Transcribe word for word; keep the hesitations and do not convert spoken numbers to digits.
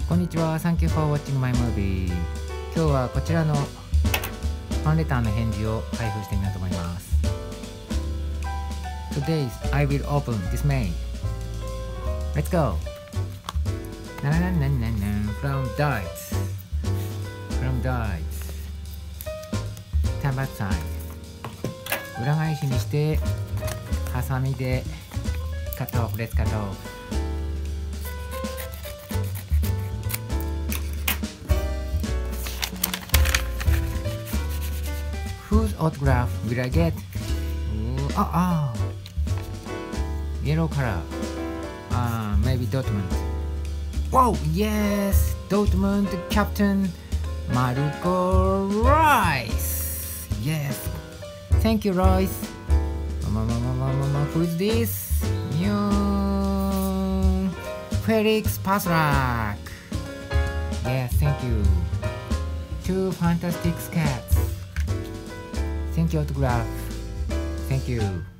こんにちは。Thank you for watching my movie。 今日はこちらのファンレターの返事を開封してみようと思います。 Today I will open this mail. Let's go. なななななな from Dice from Dice タバサイ裏返しにしてハサミでカットオフ。レッツカットオフ。Whose autograph will I get? Ooh, oh, oh. Yellow color. Uh, maybe Dortmund. Whoa, yes! Dortmund captain Marco Reus. Yes. Thank you, Reus. Mama, mama, mama, mama. Who is this? New Felix Pasrak. Yes, thank you. Two fantastic cats. Thank you, autograph. Thank you.